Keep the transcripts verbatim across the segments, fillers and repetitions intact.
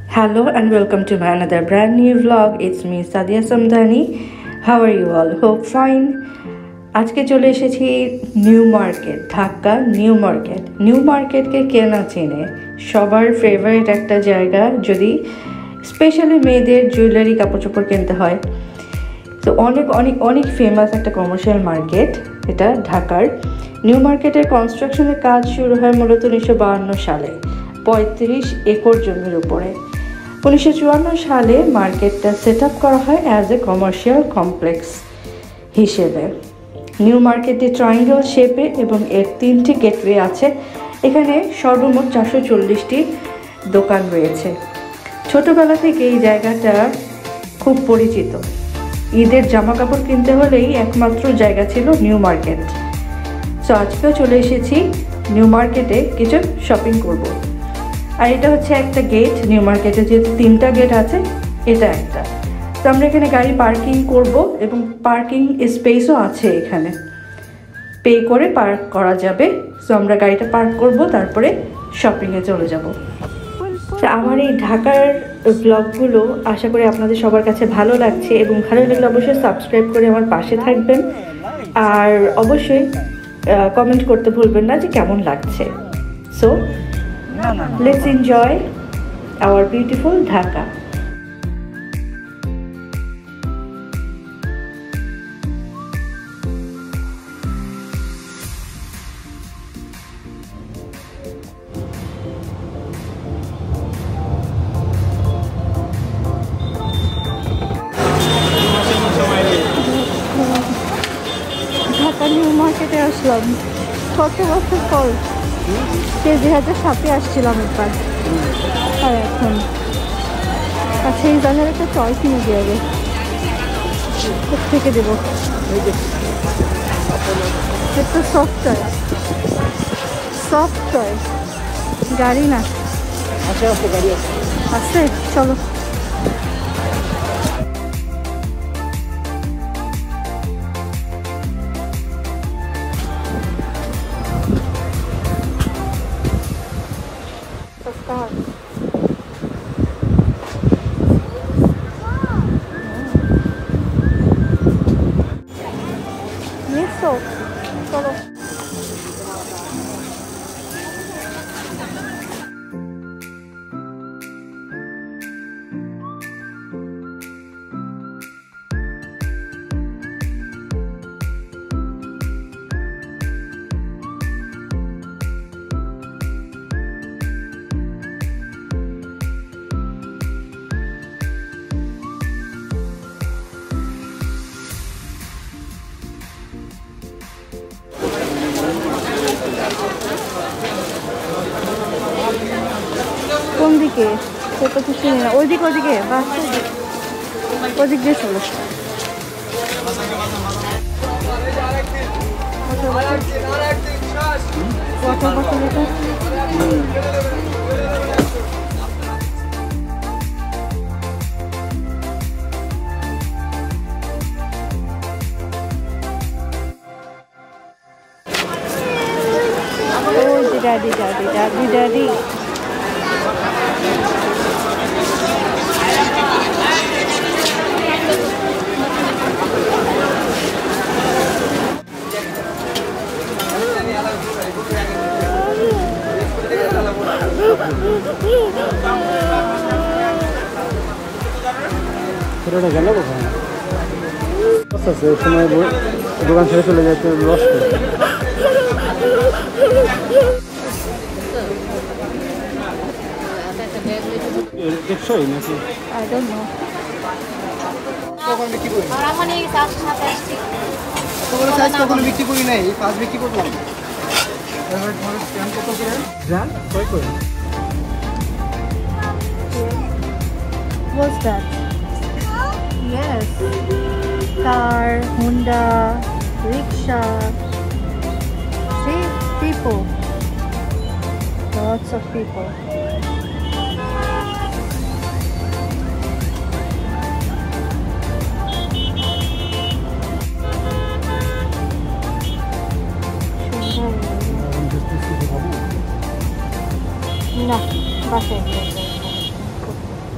Hello and welcome to my another brand new vlog. It's me Sadia samdani. How are you all? Hope fine. আজকে চলে এসেছি new market, Dhaka new market. New মার্কেটকে কে না চেনে, সবার ফেভারিট একটা জায়গা যদি স্পেশালি মেয়েদের জুয়েলারি কাপড় চোপড় কিনতে হয়। তো অনেক অনেক অনেক ফেমাস একটা কমার্শিয়াল মার্কেট এটা ঢাকার। নিউ মার্কেটের কনস্ট্রাকশনের কাজ শুরু হয় মূলত উনিশশো বাহান্ন সালে পঁয়ত্রিশ একর জমির উপরে। উনিশশো চুয়ান্ন সালে মার্কেটটা সেট আপ করা হয় অ্যাজ এ কমার্শিয়াল কমপ্লেক্স হিসেবে। নিউ মার্কেটটি ট্রায়াঙ্গেল শেপে এবং এর তিনটি গেটওয়ে আছে। এখানে সর্বমোট চারশো চল্লিশটি দোকান রয়েছে। ছোটোবেলা থেকে এই জায়গাটা খুব পরিচিত। ঈদের জামা কাপড় কিনতে হলেই একমাত্র জায়গা ছিল নিউ মার্কেট। সো আজকেও চলে এসেছি নিউ মার্কেটে কিছু শপিং করব। আর এটা হচ্ছে একটা গেট, নিউ মার্কেটে যেহেতু তিনটা গেট আছে এটা একটা। তো আমরা এখানে গাড়ি পার্কিং করব এবং পার্কিং স্পেসও আছে, এখানে পে করে পার্ক করা যাবে। সো আমরা গাড়িটা পার্ক করব, তারপরে শপিংয়ে চলে যাব। আমার এই ঢাকার ব্লগগুলো আশা করি আপনাদের সবার কাছে ভালো লাগছে এবং ভালো লাগলে অবশ্যই সাবস্ক্রাইব করে আমার পাশে থাকবেন। আর অবশ্যই কমেন্ট করতে ভুলবেন না যে কেমন লাগছে। So let's enjoy our beautiful Dhaka. Dhaka New Market e aslam. কত বছর পর সে দুই হাজার সাতে আসছিলাম একবার, আর এখন আচ্ছা এই জায়গার একটা টয় কিনে দিয়ে আগে থেকে দেবো। একটা সফট টয়, সফট টয় গাড়ি না আছে, চলো। চলো কোন দিকে সেটা তো চিনি না। ওইদিকে ওইদিকে বাস ওইদিক দিয়ে চলো। daddy daddy daddy daddy ছেলেটা গেল কোথায়? আচ্ছা সেই সময় দোকান ছেড়ে চলে যেতে লস করে। দেখছই নাকি? I don't know. কখন বিক্রি করি? আর আমি এই সাত সাত আসছি। তোমরা সাইজ কখন বিক্রি করি নাই? এই পাঁচ বিক্রি করলাম। এবার ধরো স্ক্যান কত করে? জান কয় করে? What's that? Yes. Car, Honda, rickshaw. See, people. Lots of people. না বাসায়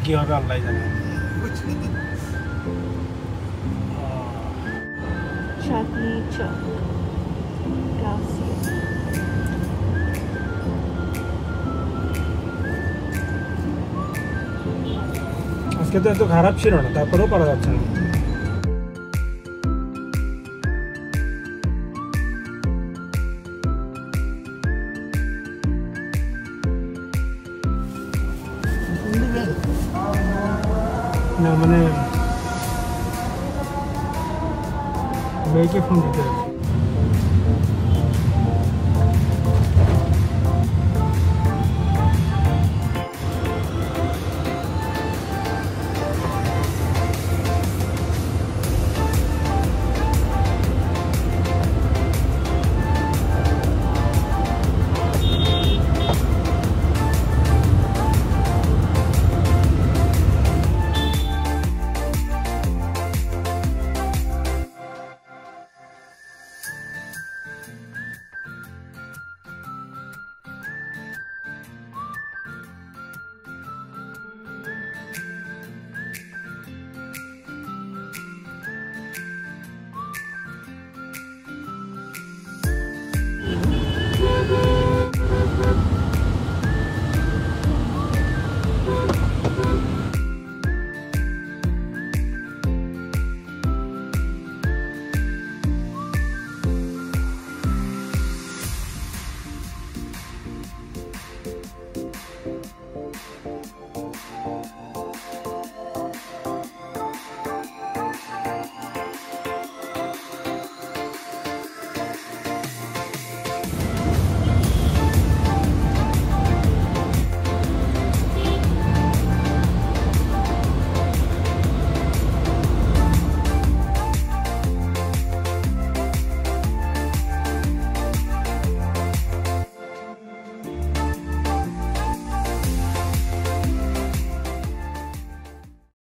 কি হবে আল্লাহ জানে। চাটনি চক আজকে তো এত খারাপ ছিল না, তারপরেও পারা যাচ্ছে না। না মানে মেয়েকে ফোন দিতে হবে।